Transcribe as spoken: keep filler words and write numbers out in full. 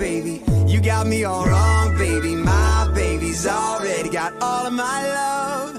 baby. You got me all wrong, baby. My baby's already got all of my love.